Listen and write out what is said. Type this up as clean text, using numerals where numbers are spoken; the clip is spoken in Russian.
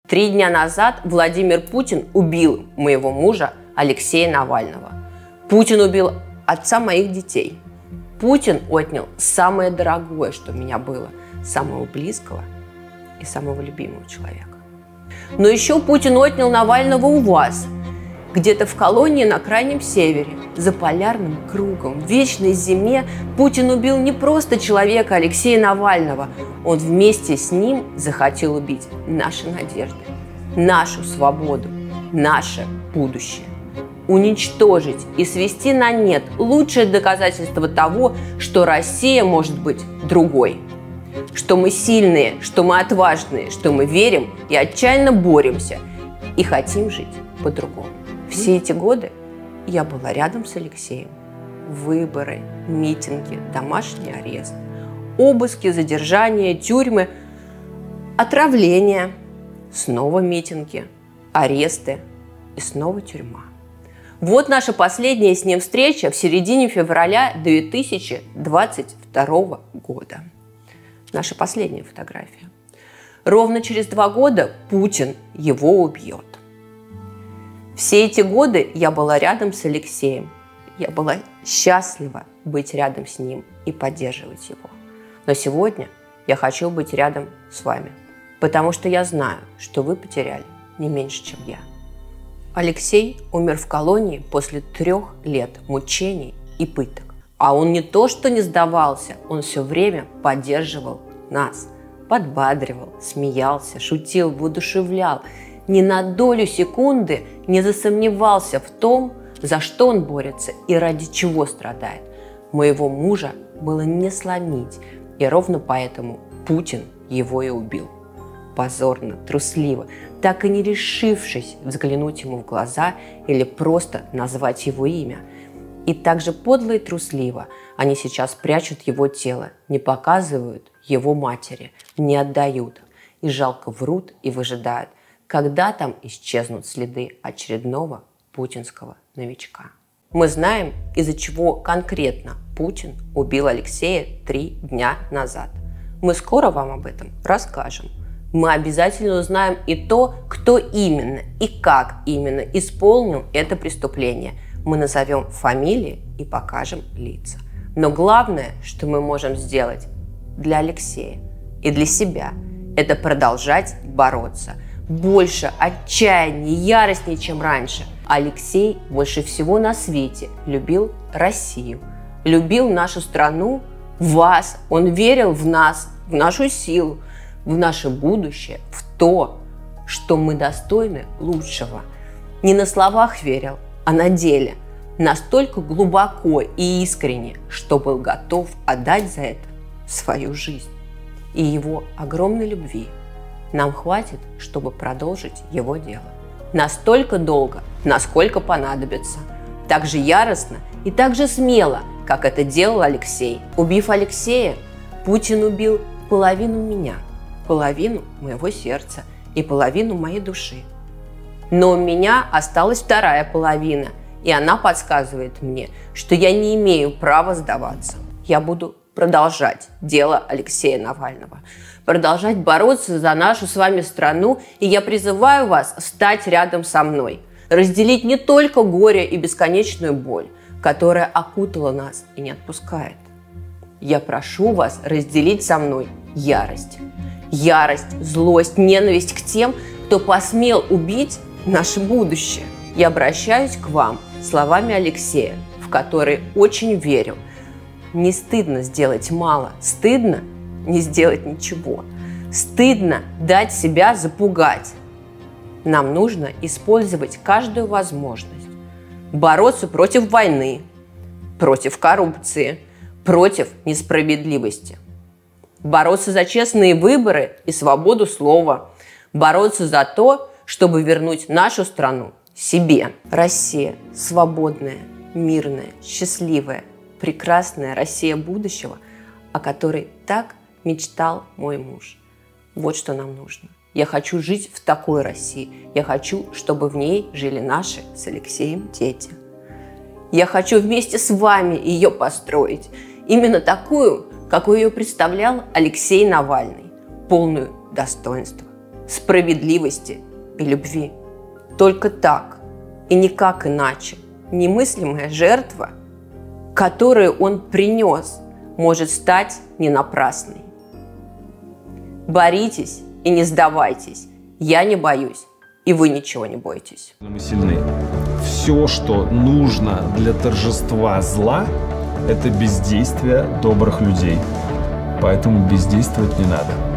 3 дня назад Владимир Путин убил моего мужа Алексея Навального. Путин убил отца моих детей. Путин отнял самое дорогое, что у меня было, самого близкого и самого любимого человека. Но еще Путин отнял Навального у вас, где-то в колонии на Крайнем Севере, за полярным кругом, в вечной зиме. Путин убил не просто человека Алексея Навального, он вместе с ним захотел убить наши надежды, нашу свободу, наше будущее. Уничтожить и свести на нет лучшее доказательство того, что Россия может быть другой. Что мы сильные, что мы отважные, что мы верим и отчаянно боремся и хотим жить по-другому. Все эти годы я была рядом с Алексеем. Выборы, митинги, домашний арест, обыски, задержания, тюрьмы, отравления, снова митинги, аресты и снова тюрьма. Вот наша последняя с ним встреча в середине февраля 2022 года. Наша последняя фотография. Ровно через 2 года Путин его убьет. Все эти годы я была рядом с Алексеем. Я была счастлива быть рядом с ним и поддерживать его. Но сегодня я хочу быть рядом с вами, потому что я знаю, что вы потеряли не меньше, чем я. Алексей умер в колонии после 3 лет мучений и пыток. А он не то что не сдавался, он все время поддерживал нас, подбадривал, смеялся, шутил, воодушевлял. Ни на долю секунды не засомневался в том, за что он борется и ради чего страдает. Моего мужа было не сломить, и ровно поэтому Путин его и убил. Позорно, трусливо, так и не решившись взглянуть ему в глаза или просто назвать его имя. И так же подло и трусливо они сейчас прячут его тело, не показывают его матери, не отдают. И жалко врут и выжидают, когда там исчезнут следы очередного путинского новичка. Мы знаем, из-за чего конкретно Путин убил Алексея 3 дня назад. Мы скоро вам об этом расскажем. Мы обязательно узнаем и то, кто именно и как именно исполнил это преступление. Мы назовем фамилии и покажем лица. Но главное, что мы можем сделать для Алексея и для себя, это продолжать бороться. Больше отчаяния, яростнее, чем раньше. Алексей больше всего на свете любил Россию, любил нашу страну, вас. Он верил в нас, в нашу силу, в наше будущее, в то, что мы достойны лучшего. Не на словах верил, а на деле. Настолько глубоко и искренне, что был готов отдать за это свою жизнь. И его огромной любви нам хватит, чтобы продолжить его дело. Настолько долго, насколько понадобится. Так же яростно и так же смело, как это делал Алексей. Убив Алексея, Путин убил половину меня, половину моего сердца и половину моей души. Но у меня осталась вторая половина, и она подсказывает мне, что я не имею права сдаваться. Я буду продолжать дело Алексея Навального, продолжать бороться за нашу с вами страну, и я призываю вас встать рядом со мной, разделить не только горе и бесконечную боль, которая окутала нас и не отпускает. Я прошу вас разделить со мной ярость. Ярость, злость, ненависть к тем, кто посмел убить наше будущее. Я обращаюсь к вам словами Алексея, в которые очень верю. Не стыдно сделать мало, стыдно не сделать ничего. Стыдно дать себя запугать. Нам нужно использовать каждую возможность. Бороться против войны, против коррупции, против несправедливости. Бороться за честные выборы и свободу слова. Бороться за то, чтобы вернуть нашу страну себе. Россия свободная, мирная, счастливая, прекрасная Россия будущего, о которой так мечтал мой муж. Вот что нам нужно. Я хочу жить в такой России. Я хочу, чтобы в ней жили наши с Алексеем дети. Я хочу вместе с вами ее построить. Именно такую, какую ее представлял Алексей Навальный. Полную достоинства, справедливости и любви. Только так и никак иначе немыслимая жертва, которую он принес, может стать не напрасной. Боритесь и не сдавайтесь. Я не боюсь, и вы ничего не бойтесь. Мы сильны. Все, что нужно для торжества зла, это бездействие добрых людей. Поэтому бездействовать не надо.